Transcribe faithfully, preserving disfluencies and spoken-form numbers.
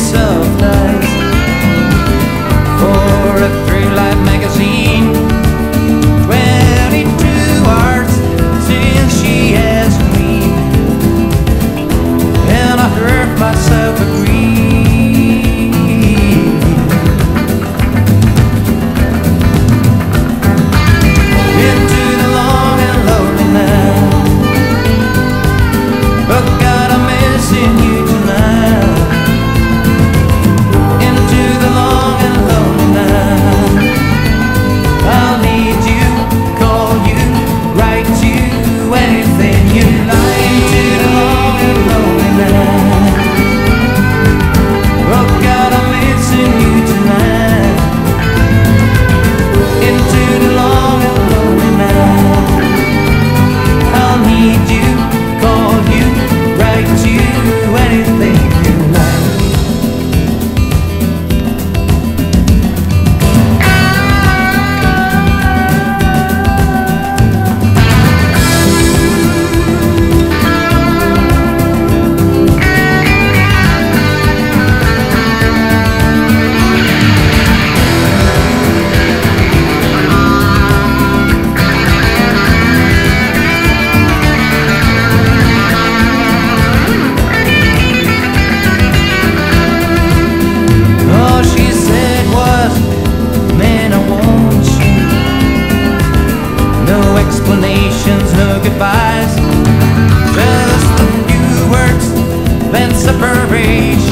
soft eyes for a Through Life magazine. Twenty-two hours since she asked me, and I heard myself agree. Into the long and lonely night, but God, I'm missing you tonight. Into the long and lonely night, I'll need you, call you, write you, anything you like. Into the long and lonely night, oh God, I'm missing you tonight. Into the long and lonely night, I'll need you, call you, write you, anything you like. All she said was, man, I want you. No explanations, no goodbyes, just a few words, then separation.